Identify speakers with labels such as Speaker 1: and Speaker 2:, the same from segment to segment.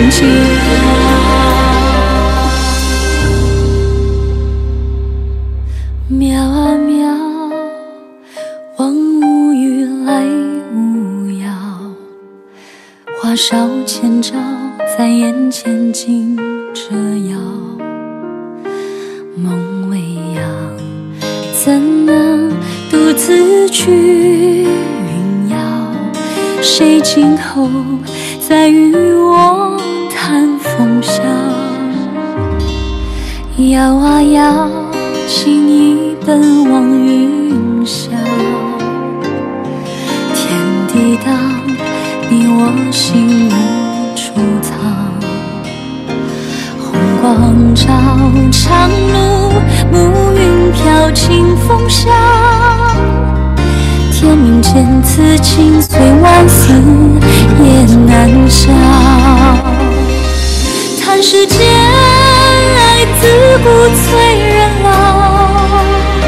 Speaker 1: 家。喵啊喵，望无语来无杳，花梢千招在眼前惊蛰摇。梦未央，怎能独自去云摇？谁今后再与我谈风萧？摇啊摇，情意奔往云霄。天地荡，你我心无处藏。红光照长路，暮云飘清风香。天命间此情虽万死也难消。叹世间爱自古催人老，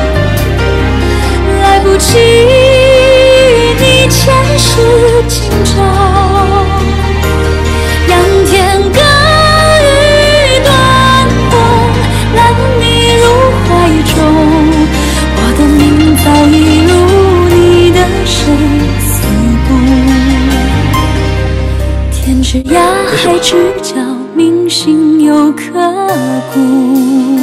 Speaker 1: 来不及与你前世今朝。仰天歌语断魂，揽你入怀中。我的命早已入你的生死簿，天之涯，海之角，铭心犹刻骨。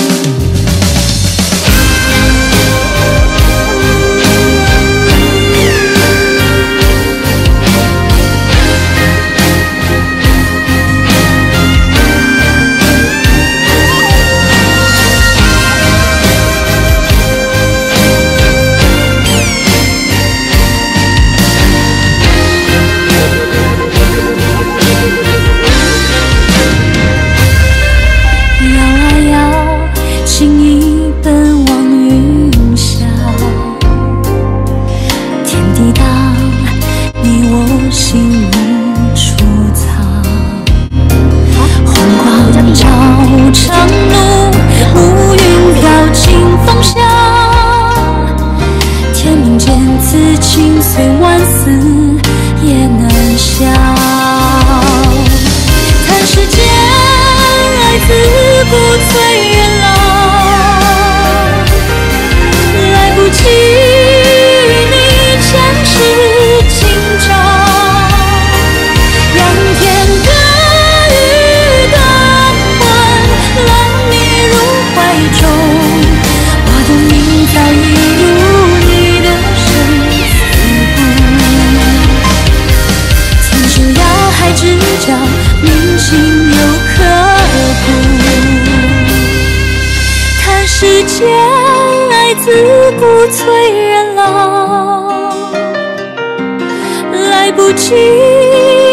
Speaker 1: 世间爱自古催人老，来不及